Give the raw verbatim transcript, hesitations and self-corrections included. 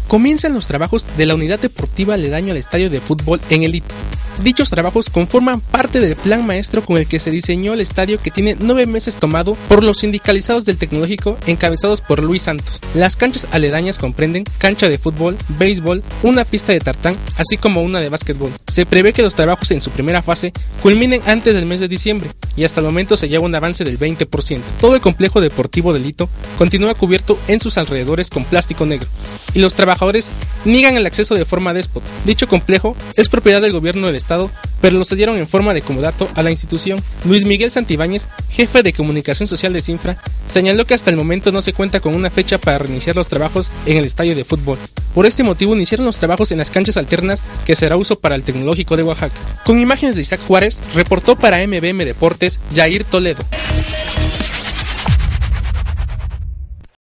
Comienzan los trabajos de la unidad deportiva aledaño al estadio de fútbol en El Hito. Dichos trabajos conforman parte del plan maestro con el que se diseñó el estadio, que tiene nueve meses tomado por los sindicalizados del Tecnológico encabezados por Luis Santos. Las canchas aledañas comprenden cancha de fútbol, béisbol, una pista de tartán, así como una de básquetbol. Se prevé que los trabajos en su primera fase culminen antes del mes de diciembre y hasta el momento se lleva un avance del veinte por ciento. Todo el complejo deportivo del Hito continúa cubierto en sus alrededores con plástico negro y los trabajadores niegan el acceso de forma déspota. Dicho complejo es propiedad del gobierno del estado, pero lo cedieron en forma de comodato a la institución. Luis Miguel Santibáñez, jefe de comunicación social de Cinfra, señaló que hasta el momento no se cuenta con una fecha para reiniciar los trabajos en el estadio de fútbol. Por este motivo iniciaron los trabajos en las canchas alternas, que será uso para el Tecnológico de Oaxaca. Con imágenes de Isaac Juárez, reportó para M B M Deportes Jair Toledo.